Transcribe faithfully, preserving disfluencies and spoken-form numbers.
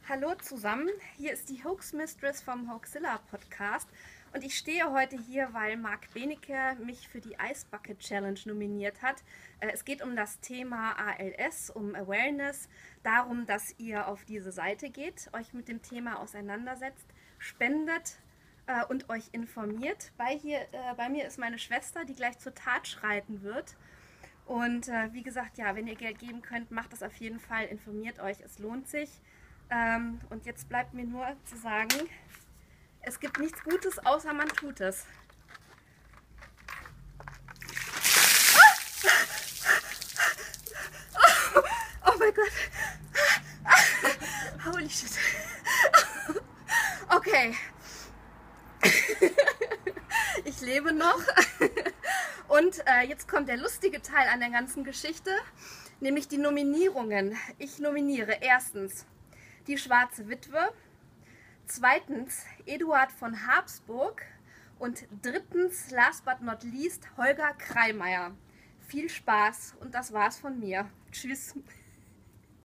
Hallo zusammen, hier ist die Hoax Mistress vom Hoaxilla Podcast und ich stehe heute hier, weil Marc Benecke mich für die Ice Bucket Challenge nominiert hat. Es geht um das Thema A L S, um Awareness, darum, dass ihr auf diese Seite geht, euch mit dem Thema auseinandersetzt, spendet äh, und euch informiert. Bei, hier, äh, bei mir ist meine Schwester, die gleich zur Tat schreiten wird. Und äh, wie gesagt, ja, wenn ihr Geld geben könnt, macht das auf jeden Fall, informiert euch, es lohnt sich. Ähm, und jetzt bleibt mir nur zu sagen, es gibt nichts Gutes, außer man tut es. Oh, oh mein Gott. Holy shit. Okay. Ich lebe noch. Und äh, jetzt kommt der lustige Teil an der ganzen Geschichte, nämlich die Nominierungen. Ich nominiere erstens die Schwarze Witwe, zweitens Eduard von Habsburg und drittens, last but not least, Holger Kreimeier. Viel Spaß und das war's von mir. Tschüss.